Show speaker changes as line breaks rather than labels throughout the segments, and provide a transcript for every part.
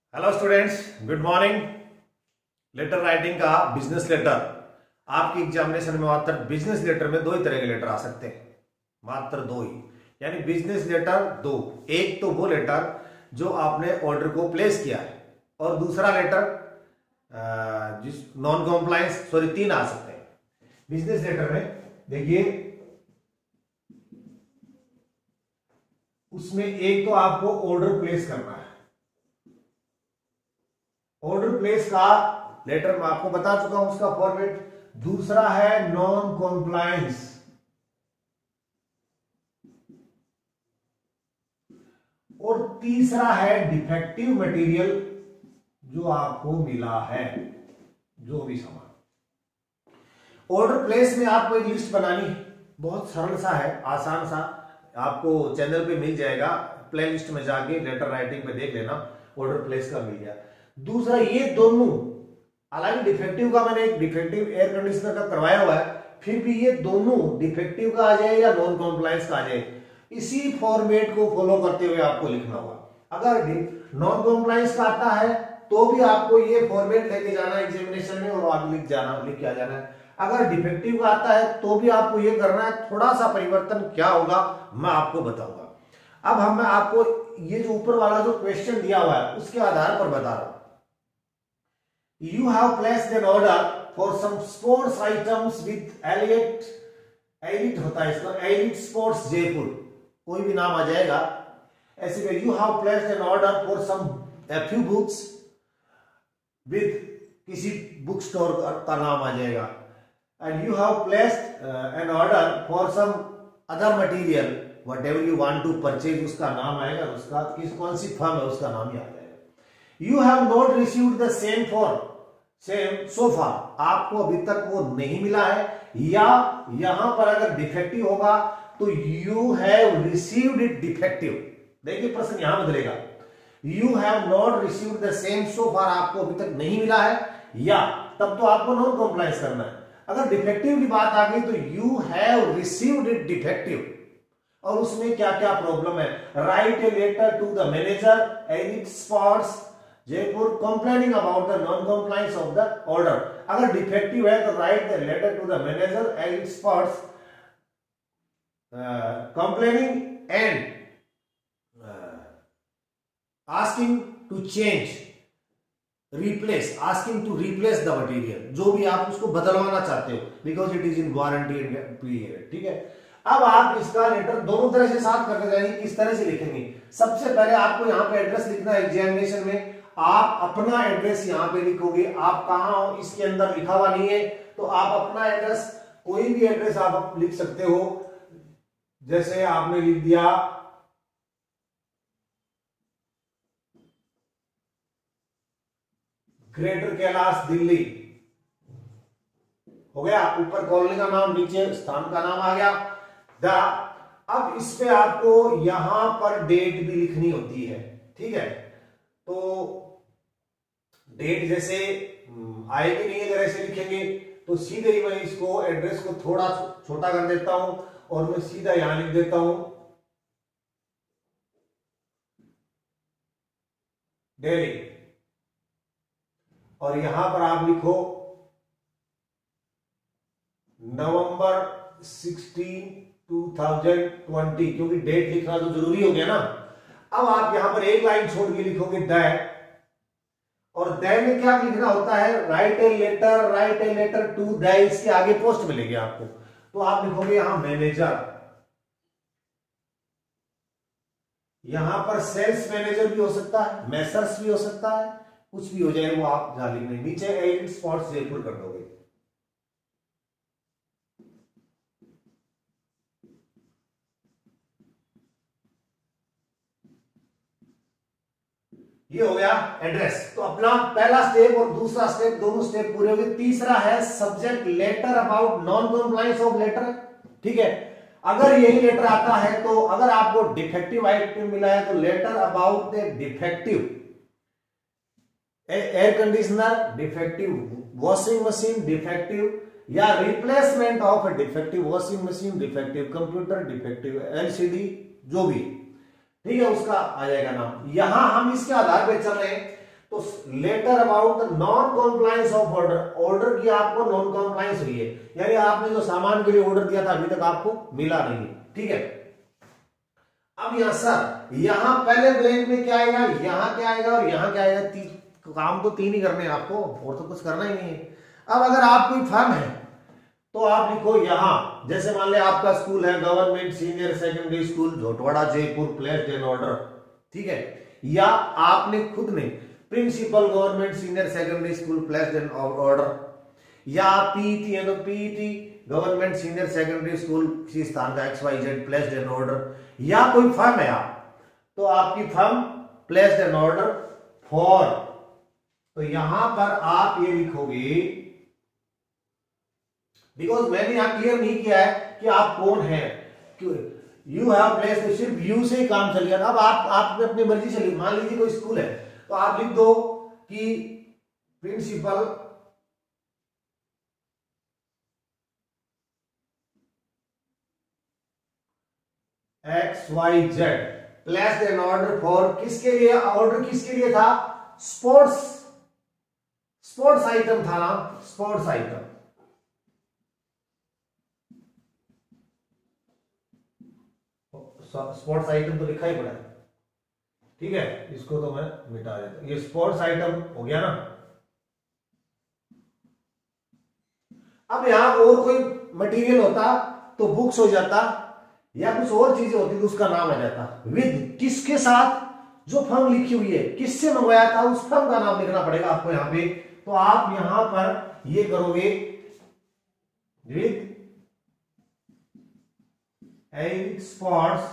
Hello students, good morning. Letter writing का business letter आपकी examination में मात्र बिजनेस लेटर में दो ही तरह के लेटर आ सकते हैं, मात्र दो ही। यानी बिजनेस लेटर दो, एक तो वो लेटर जो आपने ऑर्डर को प्लेस किया है और दूसरा लेटर जिस नॉन कॉम्प्लायंस, सॉरी तीन आ सकते हैं बिजनेस लेटर में। देखिए उसमें एक तो आपको ऑर्डर प्लेस करना है, ऑर्डर प्लेस का लेटर मैं आपको बता चुका हूं उसका फॉर्मेट। दूसरा है नॉन कॉम्प्लायंस और तीसरा है डिफेक्टिव मटेरियल जो आपको मिला है, जो भी सामान। ऑर्डर प्लेस में आपको एक लिस्ट बनानी है, बहुत सरल सा है, आसान सा, आपको चैनल पे मिल जाएगा, प्ले लिस्ट में जाके लेटर राइटिंग पे देख लेना, ऑर्डर प्लेस का मिल गया। दूसरा ये दोनों, हालांकि डिफेक्टिव का मैंने एक डिफेक्टिव एयर कंडीशनर का करवाया हुआ है, फिर भी ये दोनों डिफेक्टिव का आ जाए या नॉन कॉम्प्लायंस का आ जाए, इसी फॉर्मेट को फॉलो करते हुए आपको लिखना होगा। अगर नॉन कॉम्प्लायंस का आता है तो भी आपको ये फॉर्मेट लेके जाना है एग्जामिनेशन में और आगे लिख के आ जाना है। अगर डिफेक्टिव का आता है तो भी आपको ये करना है, थोड़ा सा परिवर्तन क्या होगा मैं आपको बताऊंगा। अब मैं आपको ये जो ऊपर वाला जो क्वेश्चन दिया हुआ है उसके आधार पर बता रहा हूं। You have placed an order for some sports items with Elite होता है इसका, Elite Sports जयपुर, कोई भी नाम आ जाएगा ऐसे में। You have placed an order for a few books with किसी बुक स्टोर का नाम आ जाएगा। And you have placed an order for some other material, whatever you want to purchase, उसका नाम आएगा, उसका कौन सी फर्म है उसका नाम ही आ जाएगा। You have not received the same so far, आपको अभी तक वो नहीं मिला है, या यहां पर अगर डिफेक्टिव होगा तो you have received it defective। देखिए प्रश्न यहां बदलेगा, you have not received the same so far, आपको अभी तक नहीं मिला है, या तब तो आपको नॉन कॉम्प्लायंस करना है। अगर डिफेक्टिव की बात आ गई तो you have received it defective, और उसमें क्या क्या प्रॉब्लम है। Write a letter to the manager elite sports Jaipur complaining about the non compliance of the order. अगर डिफेक्टिव है तो write the letter to the manager elite sports complaining and asking to change, replace, asking to replace the material, जो भी आप उसको बदलवाना चाहते हो, because it is in warranty period. ठीक है, अब आप इसका लेटर दोनों तरह से साथ करके जाएंगे। किस तरह से लिखेंगे? सबसे पहले आपको यहाँ पे एड्रेस लिखना है एग्जामिनेशन में, आप अपना एड्रेस यहाँ पे लिखोगे। आप कहाँ हो इसके अंदर लिखा हुआ नहीं है, तो आप अपना एड्रेस, कोई भी एड्रेस आप लिख सकते हो। जैसे आपने लिख दिया ग्रेटर कैलाश दिल्ली, हो गया, ऊपर कॉलोनी का नाम, नीचे स्थान का नाम आ गया द। अब इस पे आपको यहां पर डेट भी लिखनी होती है। ठीक है, तो डेट जैसे आएगी नहीं, अगर ऐसे लिखेंगे तो सीधे ही मैं इसको एड्रेस को थोड़ा छोटा कर देता हूं और मैं सीधा यहां लिख देता हूं दिल्ली, और यहां पर आप लिखो नवंबर 16, 2020, क्योंकि डेट लिखना तो जरूरी हो गया ना। अब आप यहां पर एक लाइन छोड़ के लिखोगे द, और द में क्या लिखना होता है? Write a letter to the, इसके आगे पोस्ट मिलेगी आपको, तो आप लिखोगे यहां मैनेजर, यहां पर सेल्स मैनेजर भी हो सकता है, मैसर्स भी हो सकता है, कुछ भी हो जाए वो आप जहां लिख रहे, नीचे एलिट स्पोर्ट्स जयपुर कर दोगे। ये हो गया एड्रेस। तो अपना पहला स्टेप और दूसरा स्टेप, दोनों स्टेप पूरे हो गए। तीसरा है subject letter about non compliance of letter. ठीक है, अगर यही लेटर आता है तो अगर आपको डिफेक्टिव आइटम मिला है तो letter about the defective air conditioner, defective washing machine, defective या replacement of a defective washing machine, defective computer, defective LCD, जो भी, ठीक है, उसका आ जाएगा नाम। यहां हम इसके आधार पे चल रहे हैं तो letter about the non compliance of order, order की आपको नॉन कॉम्प्लायंस हुई है, यानी आपने जो सामान के लिए ऑर्डर दिया था अभी तक आपको मिला नहीं है, ठीक है। अब यहां सर यहां पहले ब्लैंक में क्या आएगा, यहां क्या आएगा और यहां क्या आएगा, काम तो तीन ही करने हैं आपको, और तो कुछ करना ही नहीं है। अब अगर आप कोई फर्म है तो आप लिखो यहां, जैसे मान लिया आपका स्कूल है government senior secondary school Jhotwara Jaipur placed in order, ठीक है, या आपने खुद ने principal government senior secondary school placed in order, या पीईटी है तो PET government senior secondary school किसी स्थान का XYZ प्लेस्ड इन ऑर्डर, या कोई फर्म है आप तो आपकी firm placed in order for, तो यहां पर आप ये लिखोगे, बिकॉज मैंने यहां क्लियर नहीं किया है कि आप कौन है, यू हैव प्लेस्ड, सिर्फ यू से ही काम चल गया। अब आप अपनी मर्जी से, मान लीजिए कोई स्कूल है तो आप लिख दो कि principal XYZ placed in order for, किसके लिए ऑर्डर, किसके लिए था, स्पोर्ट्स आइटम था ना, स्पोर्ट्स आइटम, स्पोर्ट्स आइटम तो लिखा ही पड़ा है, ठीक है, इसको तो मैं मिटा देता हूं, ये स्पोर्ट्स आइटम हो गया ना। अब यहां और कोई मटेरियल होता तो बुक्स हो जाता, या कुछ और चीजें होती तो उसका नाम आ जाता, विद किसके साथ, जो फर्म लिखी हुई है किससे मंगवाया था उस फर्म का नाम लिखना पड़ेगा आपको यहां पे। तो आप यहां पर ये करोगे विद स्पोर्ट्स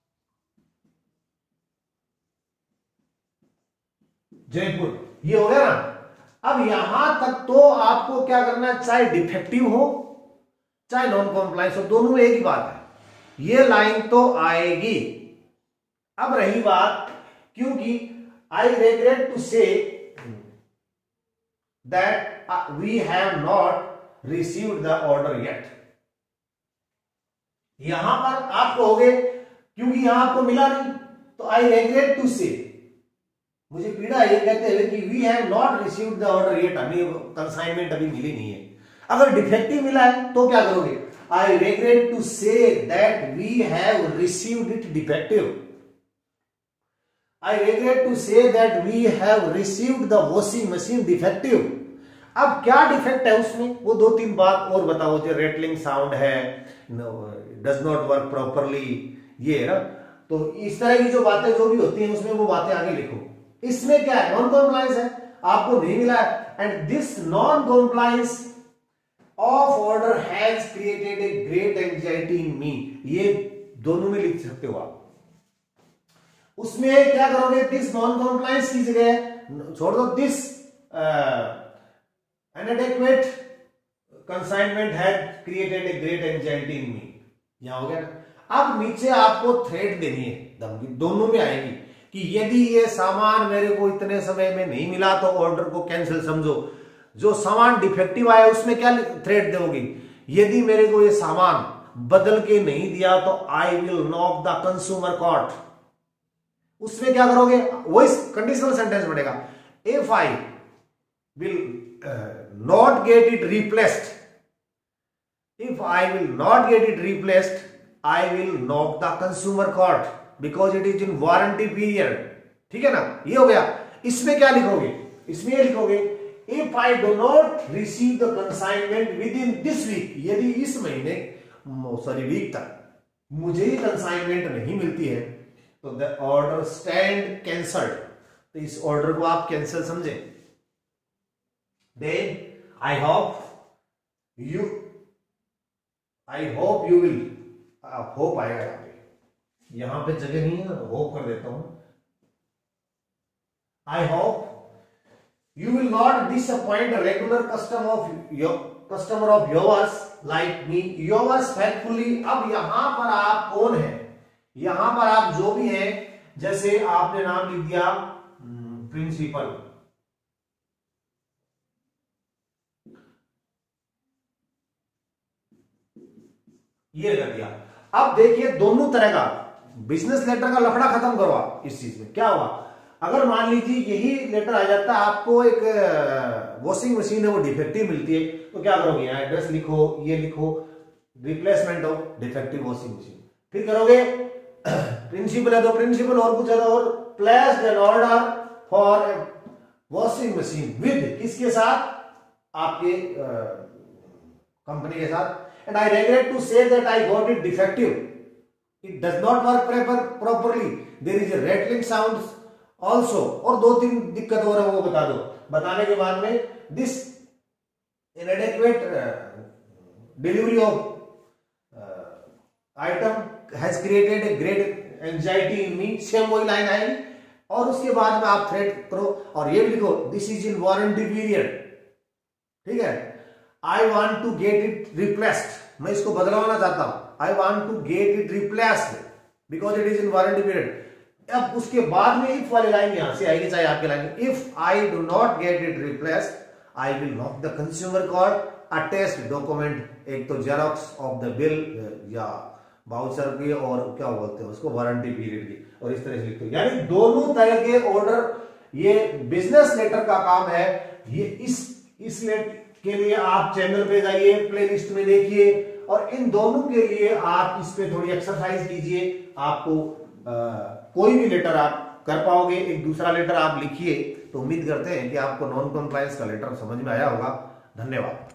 जयपुर, ये हो गया ना। अब यहां तक तो आपको क्या करना है, चाहे डिफेक्टिव हो चाहे नॉन कॉम्प्लायंस हो, दोनों में एक ही बात है, ये लाइन तो आएगी। अब रही बात, क्योंकि I regret to say that we have not received the order yet, यहां पर आप कहोगे क्योंकि यहां आपको मिला नहीं, तो आई रेग्रेट टू से, मुझे पीड़ा ये कहते हुए कि we have not received the order yet, हमें कंसाइनमेंट अभी मिली नहीं है। अगर डिफेक्टिव मिला है तो क्या करोगे, I regret to say that we have received it defective, I regret to say that we have received the washing machine defective. अब क्या डिफेक्ट है उसमें, वो दो तीन बात और बताओ, जो रेटलिंग साउंड है, डज नॉट वर्क प्रॉपरली, ये है ना, तो इस तरह की जो बातें जो भी होती हैं उसमें वो बातें आगे लिखो। इसमें क्या है, नॉन कॉम्प्लायंस है, आपको नहीं मिला है, and this non compliance of order has created a great anxiety in me, ये दोनों में लिख सकते हो आप। उसमें क्या करोगे, दिस नॉन कॉम्प्लायंस की जगह छोड़ दो, this inadequate consignment had created a great anxiety in me, यहां हो गया ना। अब नीचे आपको थ्रेट देनी है, धमकी दोनों में आएगी कि यदि ये सामान मेरे को इतने समय में नहीं मिला तो ऑर्डर को कैंसिल समझो। जो सामान डिफेक्टिव आया उसमें क्या थ्रेट दोगे, यदि मेरे को ये सामान बदल के नहीं दिया तो I will knock the consumer court. उसमें क्या करोगे, वही कंडीशनल सेंटेंस बढ़ेगा, if I will not get it replaced, if I will not get it replaced I will knock the consumer court because it is in warranty period, ठीक है ना, ये हो गया। इसमें क्या लिखोगे, इसमें ये लिखोगे if I do not receive the consignment within this week, यदि इस महीने वीक तक मुझे ही कंसाइनमेंट नहीं मिलती है तो the order stand cancelled, तो इस ऑर्डर को आप कैंसिल समझे। Then I hope you will, hope आएगा यहां पे जगह नहीं है, होप कर देता हूं, I hope you will not disappoint a regular customer of yours like me, yours faithfully। अब यहां पर आप कौन है, यहां पर आप जो भी है, जैसे आपने नाम लिख दिया प्रिंसिपल, ये कर दिया। अब देखिए दोनों तरह का बिजनेस लेटर का लफड़ा खत्म करो आप। इस चीज में क्या हुआ, अगर मान लीजिए यही लेटर आ जाता है, आपको एक वॉशिंग मशीन है वो डिफेक्टिव मिलती है, तो क्या करोगे, यहाँ एड्रेस लिखो, ये लिखो, replacement of defective washing machine, फिर करोगे प्रिंसिपल है तो प्रिंसिपल, और कुछ है तो और, placed an order for washing machine with, किसके साथ, आपके कंपनी के साथ, and I regret to say that I got it defective, it does not work properly, there is a rattling sound also, और 2-3 दिक्कत हो रहा है वो बता दो। बताने के बाद में this inadequate delivery of item has created a great anxiety in me, same वही लाइन आएगी, और उसके बाद में आप थ्रेड करो और ये भी लिखो, this is in warranty period, ठीक है, I want to get it replaced, मैं इसको बदलवाना चाहता हूं, I want to get it replaced because it is in warranty period. अब उसके बाद में इफ वाली लाइन यहां से आएगी, चाहे आपके line, if I do not get it replaced I will lock the consumer code attest document, एक तो जेरॉक्स ऑफ द बिल या बाउचर की, और क्या बोलते हैं उसको, वारंटी पीरियड की, और इस तरह से लिखते हैं। यानी दोनों तरह के ऑर्डर, ये बिजनेस लेटर का काम है। ये इस लेटर के लिए आप चैनल पे जाइए, प्लेलिस्ट में देखिए, और इन दोनों के लिए आप इस पे थोड़ी एक्सरसाइज कीजिए, आपको कोई भी लेटर आप कर पाओगे। एक दूसरा लेटर आप लिखिए, तो उम्मीद करते हैं कि आपको नॉन कंप्लायंस का लेटर समझ में आया होगा। धन्यवाद।